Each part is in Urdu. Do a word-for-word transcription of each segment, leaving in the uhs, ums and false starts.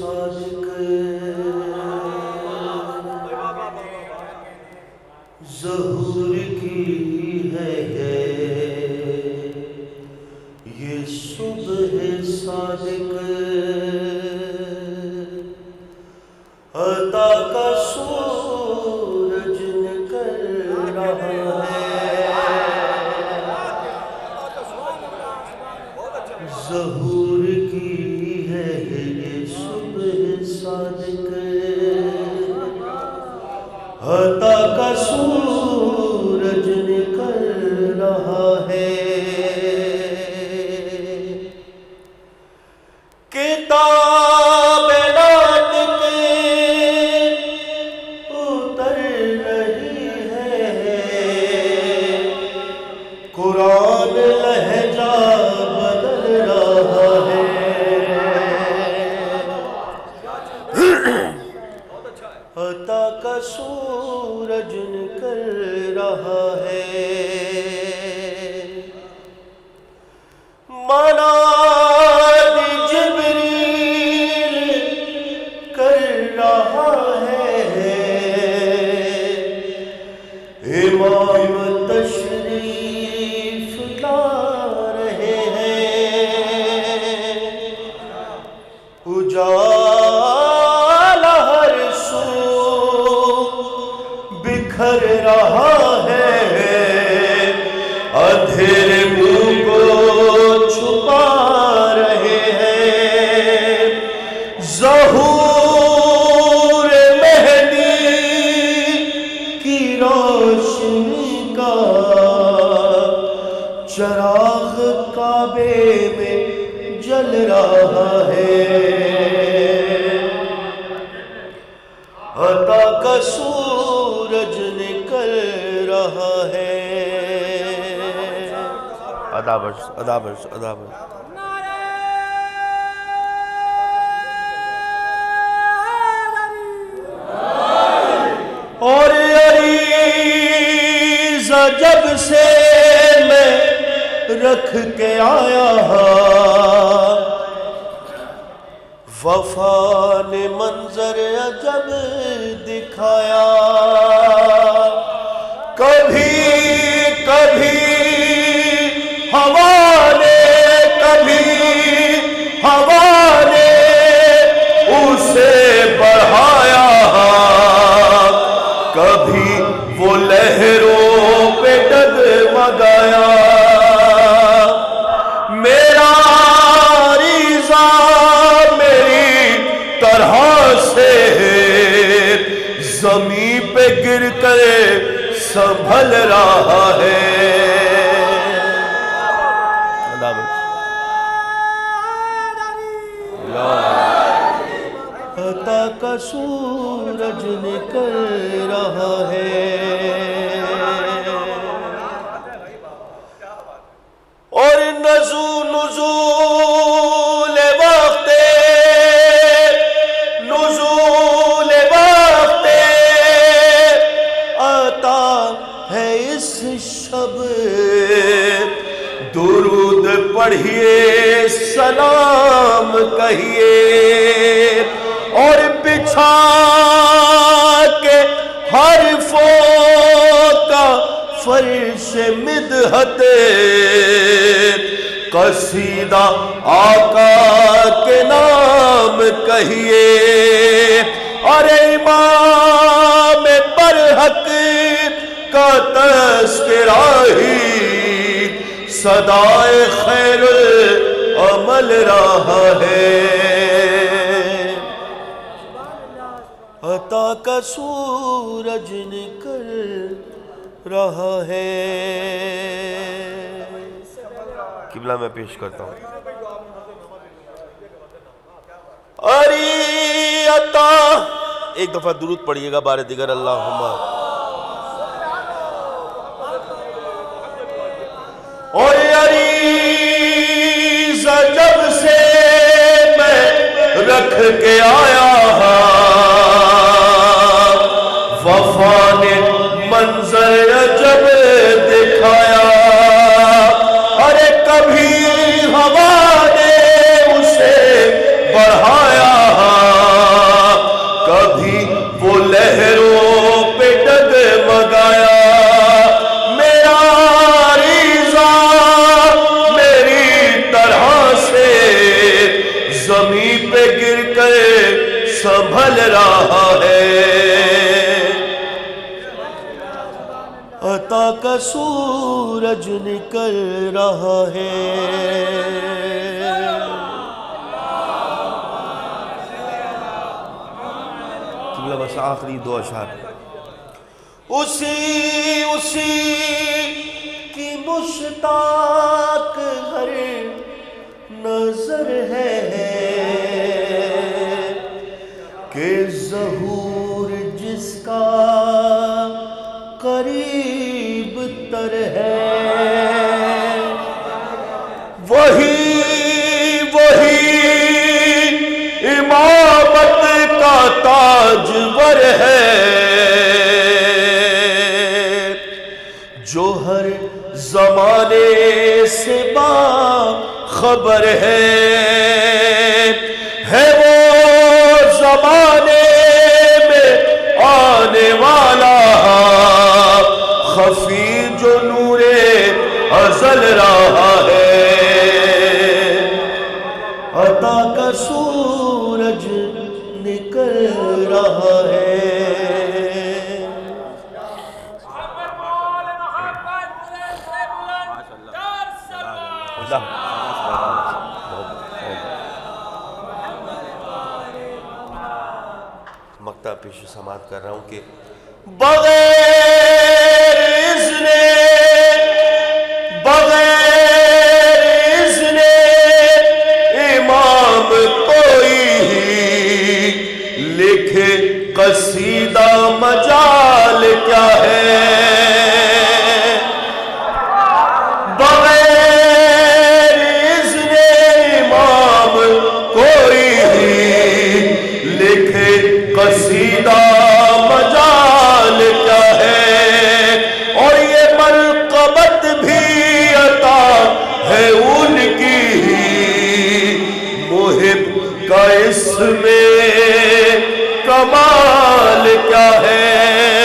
صادق ظہور کی ہے یہ صبح صادق عطا کا سورج نکل رہا ہے ظہور کی ہے یہ صبح صادق عطا کا سورج نکل رہا ہے کتاب ناطق اتر رہی ہے قرآن لہجہ بدل رہا ہے عطا کا سورج نکل رہا ہے مناد جبریل کر رہا ہے امام تشریف لا رہے ہیں اجالا ہر سو بکھر رہا ہے اندھیرے منہ کو چھپا رہے ہیں ظہور مہدی کی روشنی کا چراغ کعبے میں جل رہا ہے عطا کا سورج نکل رہا ہے ادابش ادابش ادابش اور عریضہ جب سے میں رکھ کے آیا وفا نے منظر عجب دکھایا کبھی کبھی ہوا نے کبھی ہوا نے اسے بڑھایا کبھی وہ لہروں پہ ڈگمگایا میرا عریضہ میری طرح سے زمین پہ گر کر سنبھل رہا ہے عطا کا سورج نکل رہا ہے اور نزول نزول وقت نزول وقت عطا ہے اس شب درود پڑھیے سلام کہیے اور بچھا کے حرفوں کا فرش مدحت قصیدہ آقا کے نام کہیے اور امام برحق کا تذکرہ ہی صدائے خیر العمل رہا ہے عطا کا سورج نکل رہا ہے قبلہ میں پیش کرتا ہوں اری عطا ایک دفعہ درود پڑھیے گا بار دیگر اللہم اور عریضہ جب سے میں رکھ کے آیا وفا نے منظر عجب دکھایا ارے کبھی ہوا نے اسے بڑھایا رہا ہے، عطا کا سورج نکل رہا ہے۔ بس آخری دو اشعار، اسی اسی کی مشتاق ہر نظر ہے کہ ظہور جس کا قریب تر ہے، وہی وہی امامت کا تاجور ہے، جو ہر زمانے سے باخبر ہے، ہے وہ زمانے میں آنے والا خفی جو نور ازل رہا ہے، عطا کا سورج نکل رہا ہے۔ مقطع پیش سماعت کر رہا ہوں کہ بغیر اذن بغیر اذن امام کوئی لکھے قصیدہ مجال کیا ہے، بغیر اذن امام کوئی لکھے قصیدہ مجال کیا ہے، اور یہ مرقبت بھی عطا ہے ان کی، محب کا اس میں کمال کیا ہے،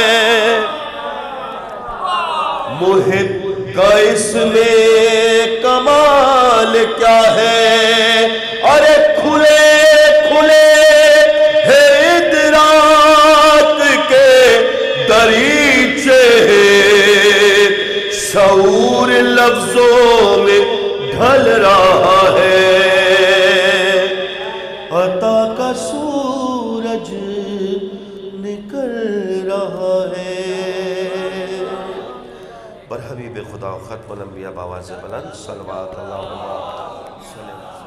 محب کا اس میں کمال کیا ہے، ارے کھلے کھلے ہے ادراک کے دریچے، شعور لفظوں میں ڈھل رہا ہے، عطا کا سورج نکل رہا ہے۔ بر حبیب خدا ختم الانبیاء بآواز بلند صلوات اللہ علیہ وسلم۔